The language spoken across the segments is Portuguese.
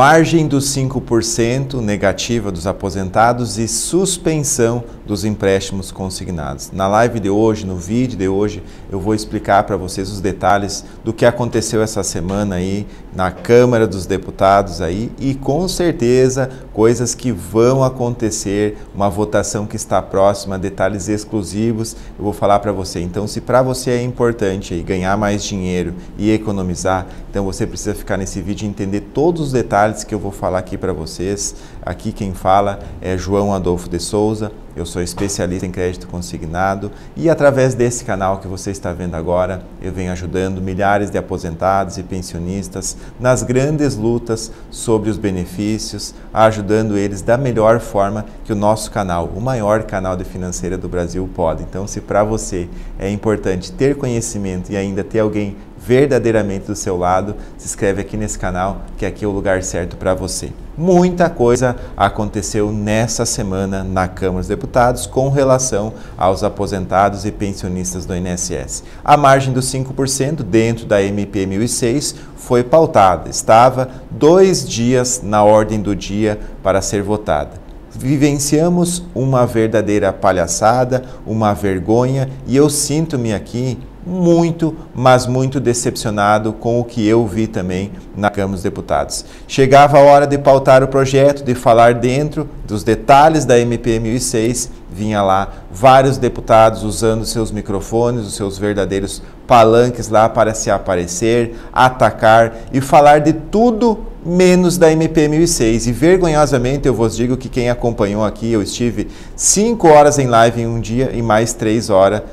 Margem dos 5% negativa dos aposentados e suspensão dos empréstimos consignados. Na live de hoje, no vídeo de hoje, eu vou explicar para vocês os detalhes do que aconteceu essa semana aí na Câmara dos Deputados aí e com certeza coisas que vão acontecer, uma votação que está próxima, detalhes exclusivos, eu vou falar para você. Então, se para você é importante aí ganhar mais dinheiro e economizar, então você precisa ficar nesse vídeo e entender todos os detalhes que eu vou falar aqui para vocês. Aqui quem fala é João Adolfo de Souza, eu sou especialista em crédito consignado e através desse canal que você está vendo agora, eu venho ajudando milhares de aposentados e pensionistas nas grandes lutas sobre os benefícios, ajudando eles da melhor forma que o nosso canal, o maior canal de financeira do Brasil, pode. Então, se para você é importante ter conhecimento e ainda ter alguém verdadeiramente do seu lado, se inscreve aqui nesse canal, que aqui é o lugar certo para você. Muita coisa aconteceu nessa semana na Câmara dos Deputados com relação aos aposentados e pensionistas do INSS. A margem dos 5% dentro da MP 1006 foi pautada, estava 2 dias na ordem do dia para ser votada. Vivenciamos uma verdadeira palhaçada, uma vergonha e eu sinto-me aqui muito, mas muito decepcionado com o que eu vi também na Câmara dos Deputados. Chegava a hora de pautar o projeto, de falar dentro dos detalhes da MP 1006, vinha lá vários deputados usando seus microfones, os seus verdadeiros palanques lá para se aparecer, atacar e falar de tudo menos da MP 1006. E vergonhosamente eu vos digo que quem acompanhou aqui, eu estive 5 horas em live em um dia e mais 3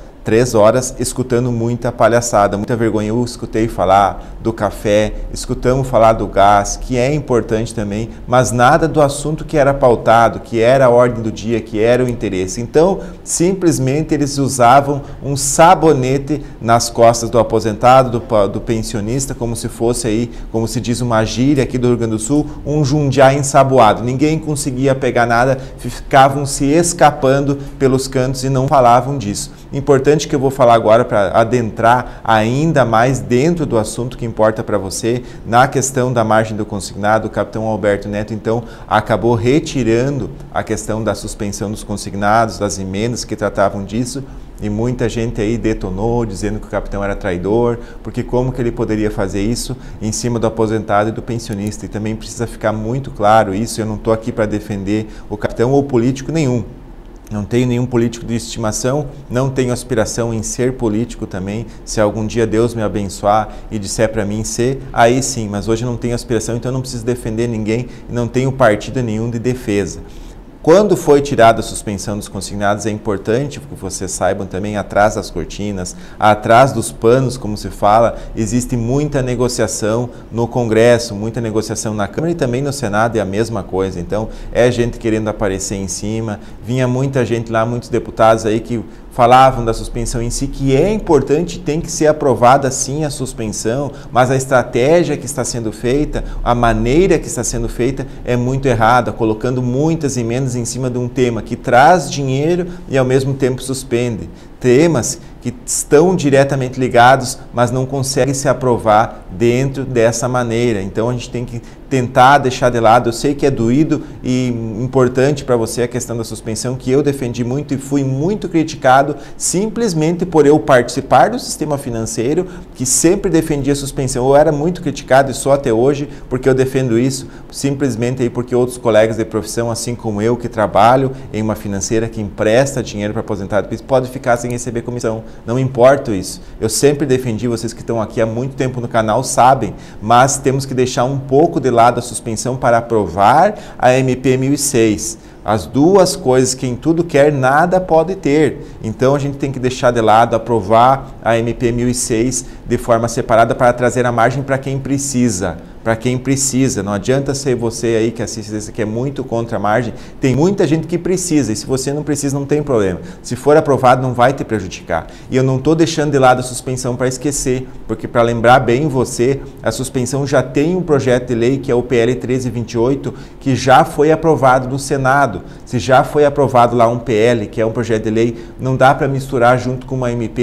horas escutando muita palhaçada, muita vergonha. Eu escutei falar do café, escutamos falar do gás, que é importante também, mas nada do assunto que era pautado, que era a ordem do dia, que era o interesse. Então, simplesmente eles usavam um sabonete nas costas do aposentado, do pensionista, como se fosse aí, como se diz uma gíria aqui do Rio Grande do Sul, um jundiá ensaboado. Ninguém conseguia pegar nada, ficavam se escapando pelos cantos e não falavam disso. Importante que eu vou falar agora para adentrar ainda mais dentro do assunto que importa para você, na questão da margem do consignado, o capitão Alberto Neto, então, acabou retirando a questão da suspensão dos consignados, das emendas que tratavam disso, e muita gente aí detonou, dizendo que o capitão era traidor, porque como que ele poderia fazer isso em cima do aposentado e do pensionista? E também precisa ficar muito claro isso, eu não estou aqui para defender o capitão ou político nenhum. Não tenho nenhum político de estimação, não tenho aspiração em ser político também. Se algum dia Deus me abençoar e disser para mim ser, aí sim, mas hoje não tenho aspiração, então não preciso defender ninguém e não tenho partido nenhum de defesa. Quando foi tirada a suspensão dos consignados, é importante que vocês saibam também, atrás das cortinas, atrás dos panos, como se fala, existe muita negociação no Congresso, muita negociação na Câmara e também no Senado é a mesma coisa. Então, é gente querendo aparecer em cima, vinha muita gente lá, muitos deputados aí que falavam da suspensão em si, que é importante, tem que ser aprovada sim a suspensão, mas a estratégia que está sendo feita, a maneira que está sendo feita é muito errada, colocando muitas emendas em cima de um tema que traz dinheiro e ao mesmo tempo suspende. Temas que estão diretamente ligados, mas não conseguem se aprovar dentro dessa maneira. Então a gente tem que tentar deixar de lado. Eu sei que é doído e importante para você a questão da suspensão, que eu defendi muito e fui muito criticado simplesmente por eu participar do sistema financeiro, que sempre defendia a suspensão. Eu era muito criticado e só até hoje, porque eu defendo isso, simplesmente aí porque outros colegas de profissão, assim como eu, que trabalho em uma financeira que empresta dinheiro para aposentado, pode ficar sem receber comissão. Não importa isso. Eu sempre defendi, vocês que estão aqui há muito tempo no canal sabem, mas temos que deixar um pouco de lado a suspensão para aprovar a MP 1006. As duas coisas, quem tudo quer, nada pode ter. Então a gente tem que deixar de lado, aprovar a MP 1006 de forma separada para trazer a margem para quem precisa. Para quem precisa, não adianta ser você aí que assiste esse que é muito contra a margem, tem muita gente que precisa e se você não precisa não tem problema. Se for aprovado não vai te prejudicar. E eu não estou deixando de lado a suspensão para esquecer, porque para lembrar bem você, a suspensão já tem um projeto de lei que é o PL 1328 que já foi aprovado no Senado. Se já foi aprovado lá um PL, que é um projeto de lei, não dá para misturar junto com uma MP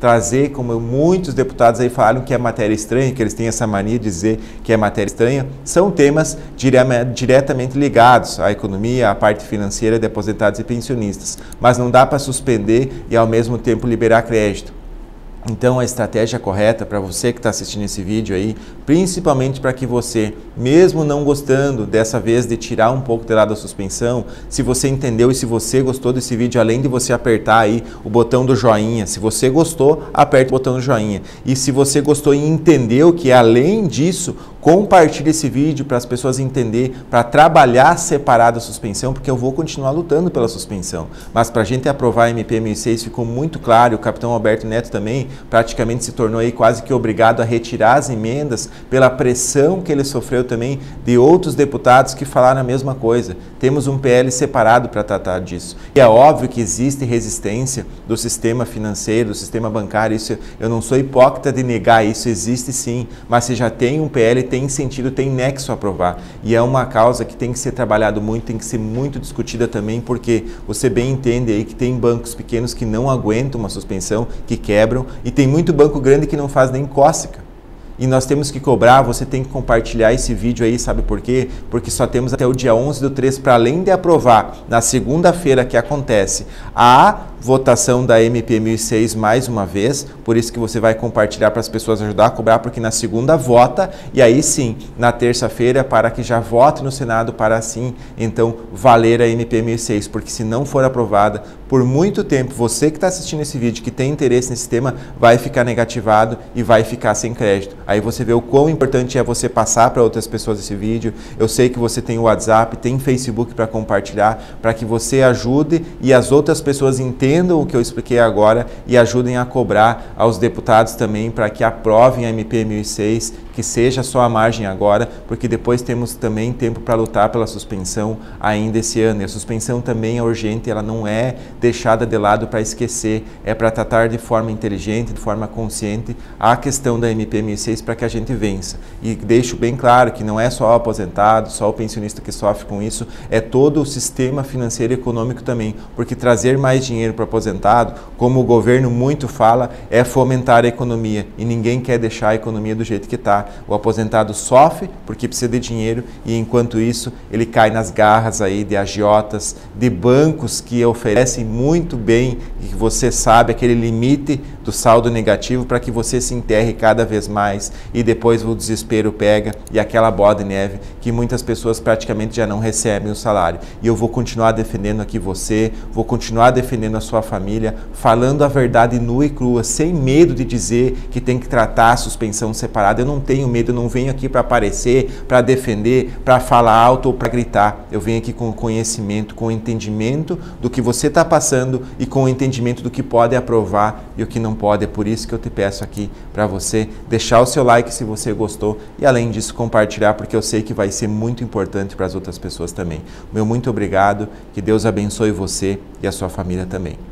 trazer, como muitos deputados aí falaram que é matéria estranha, que eles têm essa mania de dizer que é matéria estranha, são temas diretamente ligados à economia, à parte financeira de aposentados e pensionistas, mas não dá para suspender e ao mesmo tempo liberar crédito. Então a estratégia correta para você que está assistindo esse vídeo aí, principalmente para que você, mesmo não gostando dessa vez de tirar um pouco de lado a suspensão, se você entendeu e se você gostou desse vídeo, além de você apertar aí o botão do joinha, se você gostou, aperta o botão do joinha. E se você gostou e entendeu que além disso, compartilhe esse vídeo para as pessoas entenderem, para trabalhar separado a suspensão, porque eu vou continuar lutando pela suspensão. Mas para a gente aprovar a MP 1006 ficou muito claro, o capitão Alberto Neto também praticamente se tornou aí quase que obrigado a retirar as emendas pela pressão que ele sofreu também de outros deputados que falaram a mesma coisa. Temos um PL separado para tratar disso. E é óbvio que existe resistência do sistema financeiro, do sistema bancário, isso eu não sou hipócrita de negar isso, existe sim, mas se já tem um PL, tem sentido, tem nexo a aprovar. E é uma causa que tem que ser trabalhado muito, tem que ser muito discutida também, porque você bem entende aí que tem bancos pequenos que não aguentam uma suspensão, que quebram, e tem muito banco grande que não faz nem cócega. E nós temos que cobrar, você tem que compartilhar esse vídeo aí, sabe por quê? Porque só temos até o dia 11/3 para além de aprovar na segunda-feira que acontece a votação da MP 1006 mais uma vez, por isso que você vai compartilhar para as pessoas ajudar a cobrar, porque na segunda vota e aí sim, na terça-feira para que já vote no Senado para assim, então, valer a MP 1006, porque se não for aprovada, por muito tempo, você que está assistindo esse vídeo, que tem interesse nesse tema, vai ficar negativado e vai ficar sem crédito. Aí você vê o quão importante é você passar para outras pessoas esse vídeo. Eu sei que você tem o WhatsApp, tem Facebook para compartilhar, para que você ajude e as outras pessoas entendam o que eu expliquei agora e ajudem a cobrar aos deputados também para que aprovem a MP 1006, que seja só a margem agora, porque depois temos também tempo para lutar pela suspensão ainda esse ano. E a suspensão também é urgente, ela não é deixada de lado para esquecer, é para tratar de forma inteligente, de forma consciente a questão da MP 1006 para que a gente vença. E deixo bem claro que não é só o aposentado, só o pensionista que sofre com isso, é todo o sistema financeiro e econômico também, porque trazer mais dinheiro para o aposentado, como o governo muito fala, é fomentar a economia e ninguém quer deixar a economia do jeito que está. O aposentado sofre porque precisa de dinheiro e enquanto isso ele cai nas garras aí de agiotas, de bancos que oferecem muito bem e que você sabe aquele limite do saldo negativo para que você se enterre cada vez mais e depois o desespero pega e aquela bola de neve que muitas pessoas praticamente já não recebem o salário. E eu vou continuar defendendo aqui você, vou continuar defendendo a sua família, falando a verdade nua e crua, sem medo de dizer que tem que tratar a suspensão separada. Eu não tenho medo, eu não venho aqui para aparecer, para defender, para falar alto ou para gritar. Eu venho aqui com conhecimento, com entendimento do que você está passando e com o entendimento do que pode aprovar e o que não pode. É por isso que eu te peço aqui para você deixar o seu like se você gostou e além disso compartilhar, porque eu sei que vai ser muito importante para as outras pessoas também. Meu muito obrigado, que Deus abençoe você e a sua família também.